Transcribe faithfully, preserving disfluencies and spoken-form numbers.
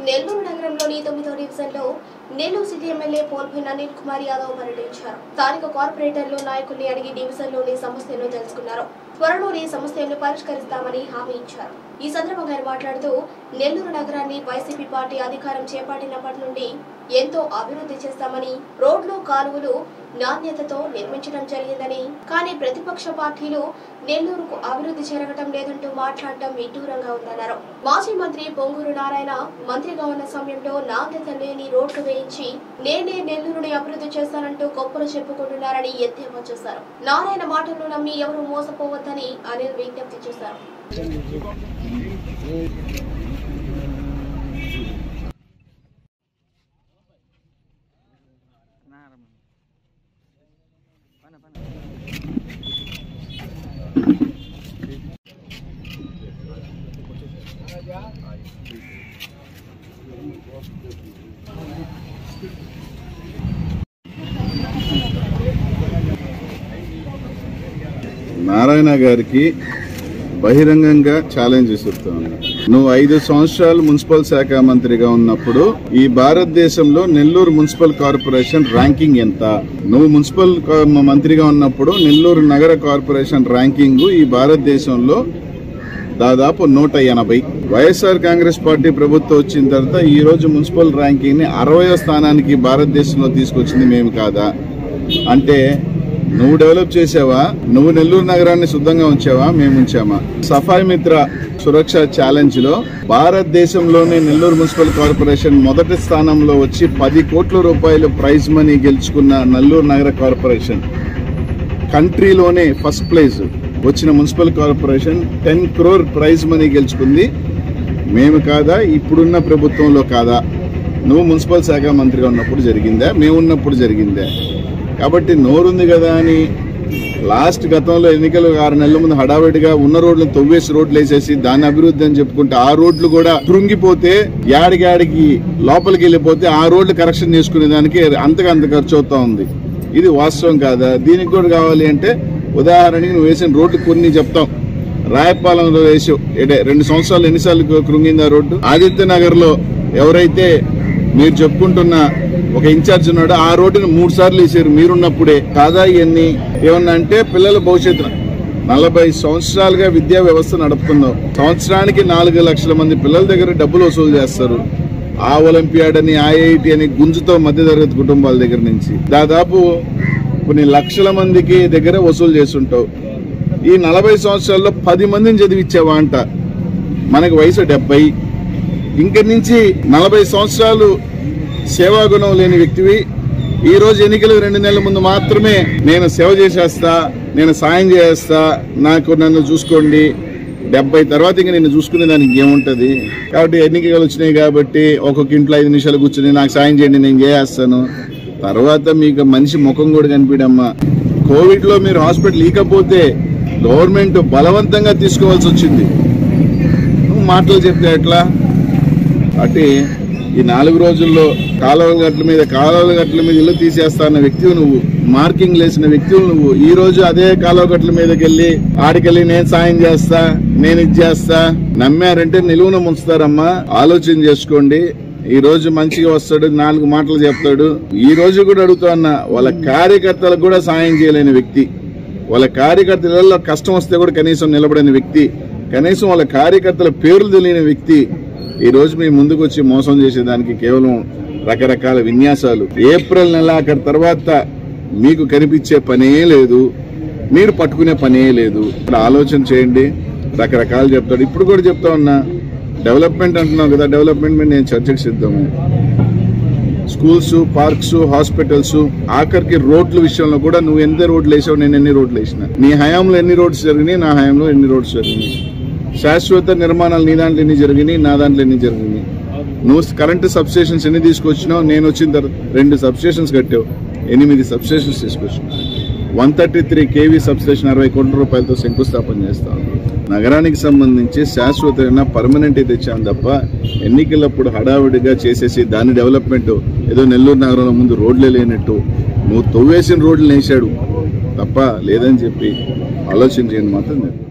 నెల్లూరు నగరంలోని తొమ్మిదో డివిజన్లో నెల్లూరు సిటీ ఎమ్మెల్యే పోల్పోయిన అనిల్ కుమార్ యాదవ్ పర్యటించారు. స్థానిక కార్పొరేటర్లు నాయకుల్ని అడిగి డివిజన్లోని సమస్యలను తెలుసుకున్నారు. త్వరలోని సమస్యలను పరిష్కరిస్తామని హామీ ఇచ్చారు. ఈ సందర్భంగా ఆయన మాట్లాడుతూ నెల్లూరు నగరాన్ని వైసీపీ పార్టీ అధికారం చేపట్టినప్పటి నుండి ఎంతో అభివృద్ధి చేస్తామని, రోడ్లు కాలువలు నాణ్యతతో నిర్మించడం జరిగిందని, కానీ ప్రతిపక్ష పార్టీలు నెల్లూరుకు అభివృద్ధి జరగటం లేదంటూ మాట్లాడటం విడ్డూరంగా ఉందన్నారు. మాజీ మంత్రి పొంగూరు నారాయణ మంత్రిగా ఉన్న సమయంలో నాణ్యత లేని రోడ్లు వేయించి నేనే నెల్లూరుని అభివృద్ధి చేస్తానంటూ గొప్పలు చెప్పుకుంటున్నారని ఎద్దేవా చేశారు. నారాయణ మాటలను నమ్మి ఎవరూ మోసపోవద్దని అనిల్ విజ్ఞప్తి చేశారు. నారాయణ గారికి బహిరంగంగా ఛాలెంజ్ ఇస్తున్నాను. నువ్వు ఐదు సంవత్సరాలు మున్సిపల్ శాఖ మంత్రిగా ఉన్నప్పుడు ఈ భారతదేశంలో నెల్లూరు మున్సిపల్ కార్పొరేషన్ ర్యాంకింగ్ ఎంత? నువ్వు మున్సిపల్ మంత్రిగా ఉన్నప్పుడు నెల్లూరు నగర కార్పొరేషన్ ర్యాంకింగ్ ఈ భారతదేశంలో దాదాపు నూట ఎనభై. వైఎస్ఆర్ కాంగ్రెస్ పార్టీ ప్రభుత్వం వచ్చిన తర్వాత ఈ రోజు మున్సిపల్ ర్యాంకింగ్ ని అరవయో స్థానానికి భారతదేశంలో తీసుకొచ్చింది మేము కాదా? అంటే నువ్వు డెవలప్ చేసావా? నువ్వు నెల్లూరు నగరాన్ని శుద్ధంగా ఉంచావా? మేము ఉంచామా? సఫాయి మిత్ర సురక్ష ఛాలెంజ్ లో భారతదేశంలోనే నెల్లూరు మున్సిపల్ కార్పొరేషన్ మొదటి స్థానంలో వచ్చి పది కోట్ల రూపాయలు ప్రైజ్ మనీ గెలుచుకున్న నెల్లూరు నగర కార్పొరేషన్, కంట్రీలోనే ఫస్ట్ ప్లేస్ వచ్చిన municipal corporation ten crore prize money గెలుచుకుంది మేము కాదా? ఇప్పుడున్న ప్రభుత్వంలో కాదా? నువ్వు మున్సిపల్ శాఖ మంత్రిగా ఉన్నప్పుడు జరిగిందా? మేమున్నప్పుడు జరిగిందా? కాబట్టి నోరుంది కదా అని లాస్ట్ గతంలో ఎన్నికలు ఆరు నెలల ముందు హడావిడిగా ఉన్న రోడ్లను తవ్వేసి రోడ్లు వేసేసి దాని అభివృద్ధి అని చెప్పుకుంటే ఆ రోడ్లు కూడా కృంగిపోతే యాడికి యాడికి లోపలికి వెళ్ళిపోతే ఆ రోడ్లు కరెక్షన్ చేసుకునే దానికి అంతగా అంత ఖర్చు అవుతా ఉంది. ఇది వాస్తవం కాదా? దీనికి కూడా కావాలి అంటే ఉదాహరణకి నువ్వు వేసిన రోడ్లు కొన్ని చెప్తాం. రాయపాలెంలో వేసావు, రెండు సంవత్సరాలు ఎన్నిసార్లు కృంగింది ఆ రోడ్డు? ఆదిత్య నగర్ లో ఎవరైతే మీరు చెప్పుకుంటున్న ఒక ఇన్ఛార్జ్ ఉన్నాడు, ఆ రోడ్డును మూడు సార్లు వేసారు మీరున్నప్పుడే కాదా? ఇవన్నీ ఏమన్నా అంటే పిల్లల భవిష్యత్తు. నలభై సంవత్సరాలుగా విద్యా వ్యవస్థ నడుపుతున్నాం. సంవత్సరానికి నాలుగు లక్షల మంది పిల్లల దగ్గర డబ్బులు వసూలు చేస్తారు. ఆ ఒలింపియాడ్ అని, ఐఐటి అని గుంజుతో మధ్యతరగతి కుటుంబాల దగ్గర నుంచి దాదాపు కొన్ని లక్షల మందికి దగ్గర వసూలు చేస్తుంటావు. ఈ నలభై సంవత్సరాల్లో పది మందిని చదివించావా అంట. మనకి వయసు డెబ్బై. ఇంక నుంచి నలభై సంవత్సరాలు సేవాగుణం లేని వ్యక్తివి ఈ రోజు ఎన్నికలకు రెండు నెలల ముందు మాత్రమే నేను సేవ చేసేస్తా, నేను సాయం చేస్తా, నాకు నన్ను చూసుకోండి, డెబ్బై తర్వాత ఇంకా నేను చూసుకునే దానికి ఏముంటది? కాబట్టి ఎన్నికలు వచ్చినాయి కాబట్టి ఒక్కొక్క ఇంట్లో ఐదు నిమిషాలు కూర్చొని నాకు సాయం చేయండి నేను చేస్తాను. తర్వాత మీకు మనిషి ముఖం కూడా కనిపించమ్మా. కోవిడ్ లో మీరు హాస్పిటల్ ఇకపోతే గవర్నమెంట్ బలవంతంగా తీసుకోవాల్సి వచ్చింది. నువ్వు మాటలు చెప్తే ఎట్లా? అంటే ఈ నాలుగు రోజుల్లో కాలువల గట్ల మీద కాలువల గట్ల మీద ఇల్లు తీసేస్తా అన్న వ్యక్తివి నువ్వు, మార్కింగ్ లేసిన వ్యక్తివి నువ్వు. ఈ రోజు అదే కాలువ గట్ల మీదకి వెళ్ళి ఆడికెళ్ళి నేను సాయం చేస్తా, నేను ఇది చేస్తా, నమ్మారంటే నిలువున ముంచుతారమ్మా. ఆలోచన చేసుకోండి. ఈ రోజు మంచిగా వస్తాడు, నాలుగు మాటలు చెప్తాడు. ఈ రోజు కూడా అడుగుతా అన్నా, వాళ్ళ కార్యకర్తలకు కూడా సాయం చేయలేని వ్యక్తి, వాళ్ళ కార్యకర్తలలో కష్టం వస్తే కూడా కనీసం నిలబడని వ్యక్తి, కనీసం వాళ్ళ కార్యకర్తల పేర్లు తెలియని వ్యక్తి ఈ రోజు మీ ముందుకు వచ్చి మోసం చేసేదానికి కేవలం రకరకాల విన్యాసాలు. ఏప్రిల్ నెల అక్కడి తర్వాత మీకు కనిపించే పనే లేదు, మీరు పట్టుకునే పనే లేదు. ఆలోచన చేయండి. రకరకాలు చెప్తాడు. ఇప్పుడు కూడా చెప్తా ఉన్నా, డెవలప్మెంట్ అంటున్నావు కదా, డెవలప్మెంట్ మీద నేను చర్చకు సిద్ధము. స్కూల్స్, పార్క్స్, హాస్పిటల్స్, ఆఖరికి రోడ్ల విషయంలో కూడా నువ్వు ఎంత రోడ్లు వేసావు, నేను ఎన్ని రోడ్లు వేసిన, నీ హయాంలో ఎన్ని రోడ్స్ జరిగినాయి, నా హయాంలో ఎన్ని రోడ్స్ జరిగినాయి. శాశ్వత నిర్మాణాలు నీ దాంట్లో ఎన్ని జరిగినాయి, నా దాంట్లో ఎన్ని జరిగినాయి. నువ్వు కరెంటు సబ్స్టేషన్స్ ఎన్ని తీసుకొచ్చినావు, నేను వచ్చిన తర్వాత రెండు సబ్స్టేషన్స్ కట్టావు, ఎనిమిది సబ్స్టేషన్స్ తీసుకొచ్చినావు. One thirty three KV substation అరవై కోట్ల రూపాయలతో శంకుస్థాపన చేస్తాం. నగరానికి సంబంధించి శాశ్వతమైన పర్మనెంట్ తెచ్చాం తప్ప ఎన్నికలప్పుడు హడావిడిగా చేసేసి దాని డెవలప్మెంట్ ఏదో నెల్లూరు నగరంలో ముందు రోడ్లే లేనట్టు నువ్వు తవ్వేసిన రోడ్లు వేసాడు తప్ప లేదని చెప్పి ఆలోచన చేయండి మాత్రం.